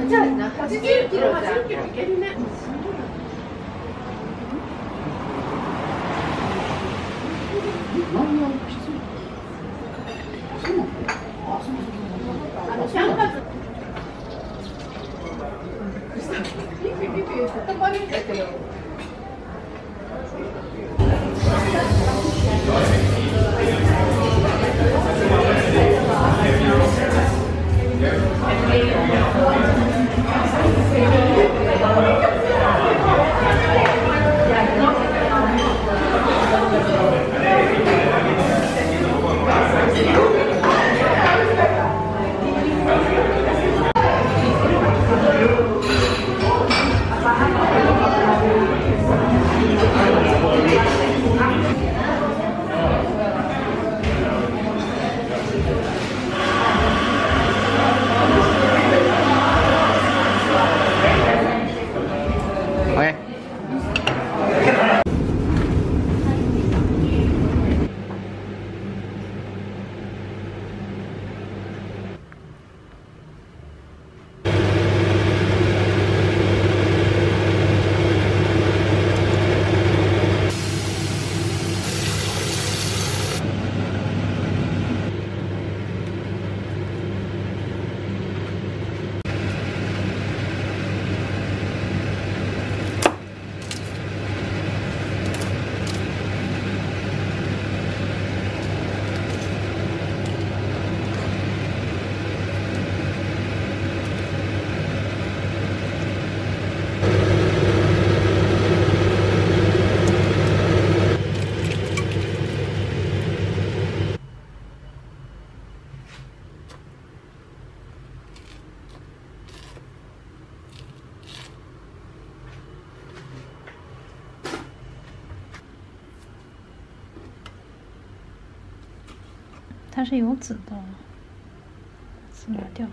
じゃあ80キロじゃん。いけるね。キャンパス。 它是有籽的，籽拿掉。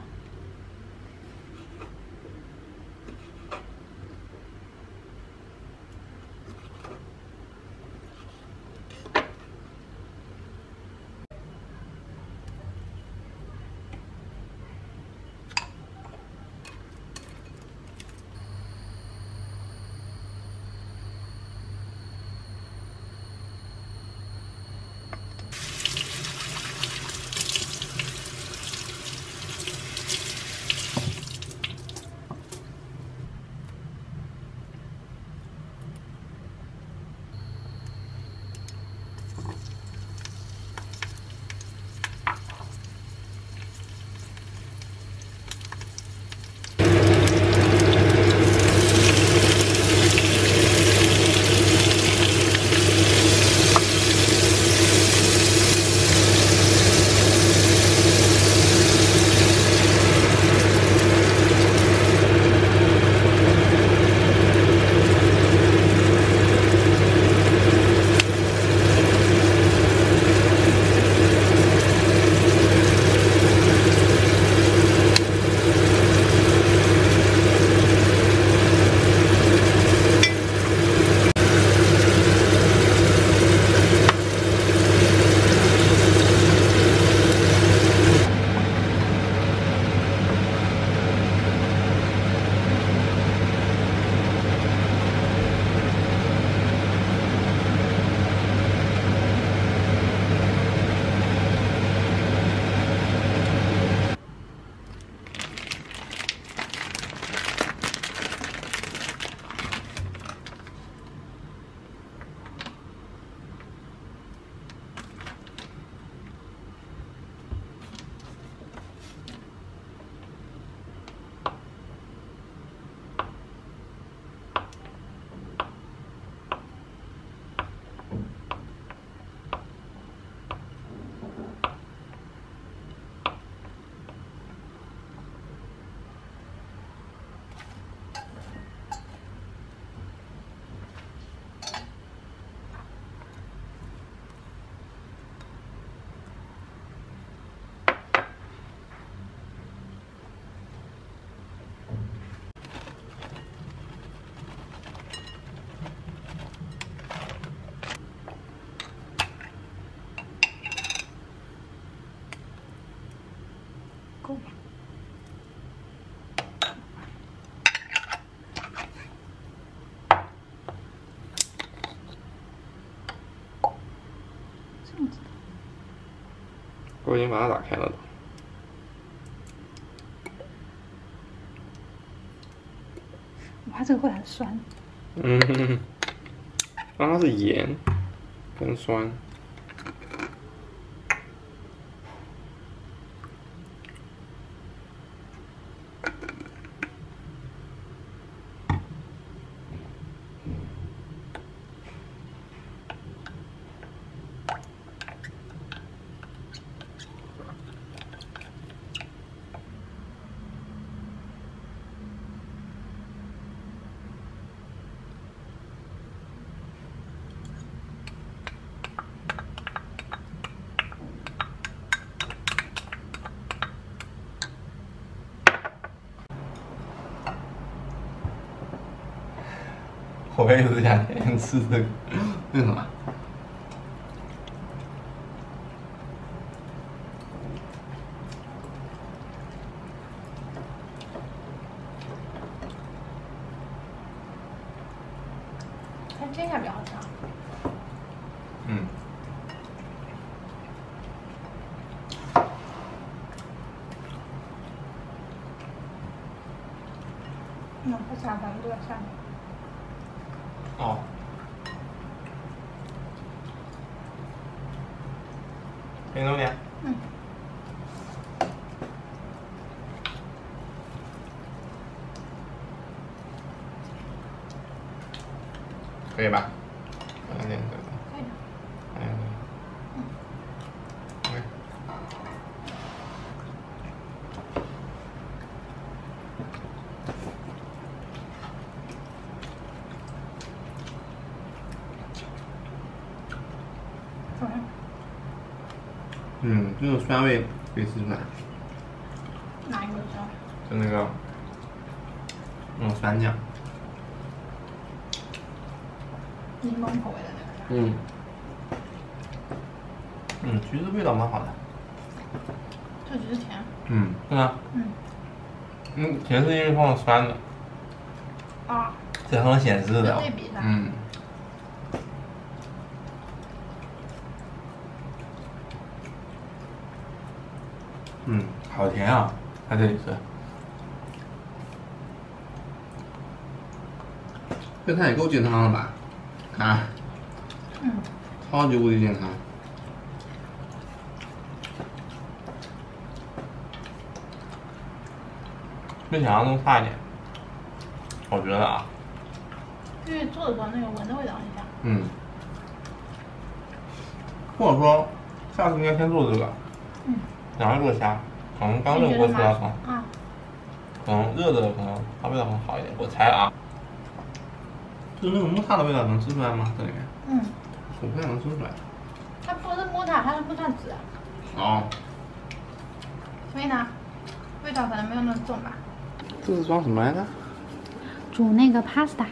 我已经把它打开了。 哇，这个会很酸。 嗯，它是盐跟酸。我也是想天天吃这个，为什么？ 它煎一下比较好吃啊。 嗯。 不下饭都在下面。 哦。可以弄点。 嗯。 可以吧？来点这个。 可以的。 嗯。OK。嗯，这种酸味可以吃出来。 哪一个酸？ 就那个酸酱。 柠檬口味的那个。其实味道蛮好的。 这只是甜。 是吗？甜是因为放了酸的。 啊。 这很显示的。 对比的。 好甜啊！在这里吃，这菜也够健康了吧？啊，超级无敌健康。比想象中差一点，我觉得啊。 因为做的时候那个闻的味道很像。 或者说，下次应该先做这个。然后做虾。可能刚热锅出来放，可能热的可能它味道很好一点，我猜啊。就是那个木塔的味道能吃出来吗？这里面？我不太能吃出来。 它不是木塔，它是木塔籽。 哦。 所以呢，味道可能没有那么重吧。 这是装什么来着？ 煮那个 pasta。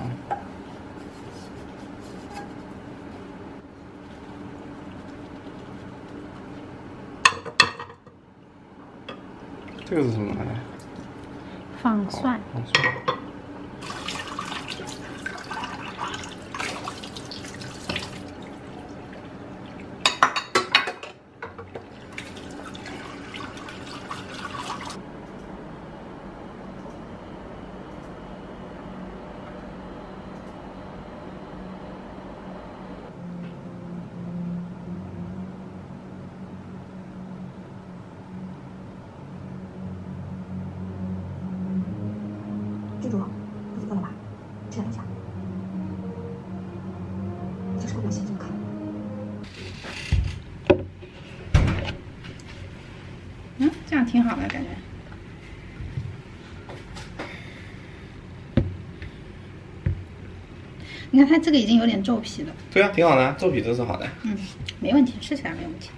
这个是什么来着？ 放蒜。 放蒜。 记住，肚子饿了吧？吃点东西啊。就是不表现这么看。 这样挺好的感觉。你看它这个已经有点皱皮了。 对啊，挺好的，皱皮这是好的。 没问题，吃起来没问题。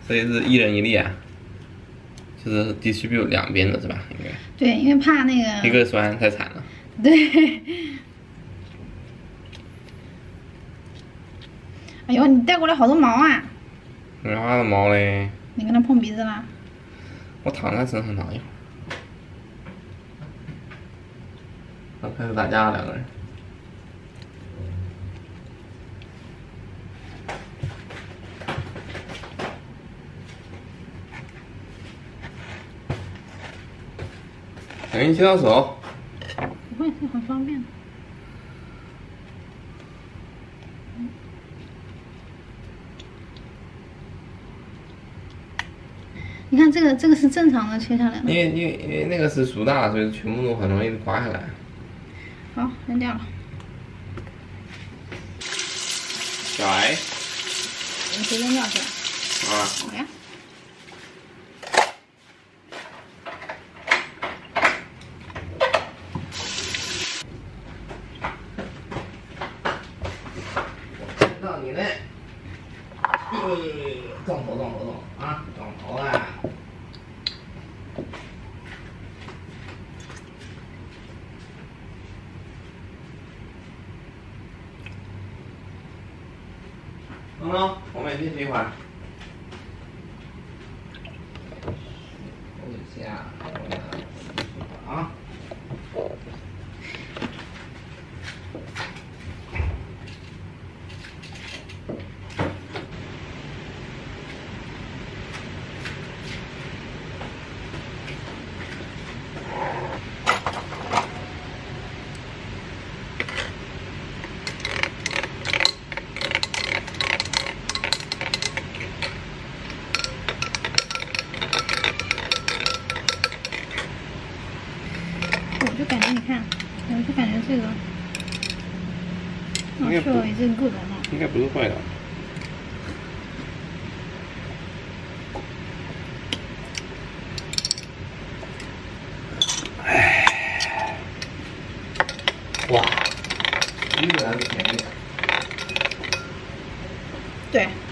所以是1人1粒啊，就是 distribute 两边的是吧？应该。 对，因为怕那个。 一个酸太惨了。 对。哎呦，你带过来好多毛啊！ 哪的毛嘞？ 你跟它碰鼻子啦？ 我躺在身上躺一会儿。开始打架了，2个人。赶紧洗到手。 不会，这很方便。你看这个是正常的切下来的。 因为那个是熟大，所以全部都很容易刮下来。 好，扔掉了。 小癌。 你可以扔掉去。好呀。 到你嘞！撞头啊！撞头了！东东，我们进去一会儿。等一下，啊。 我就感觉，你看，我就感觉这个，设已经各种了。 应该不是坏的。哎，哇，这个还是便宜的。 对。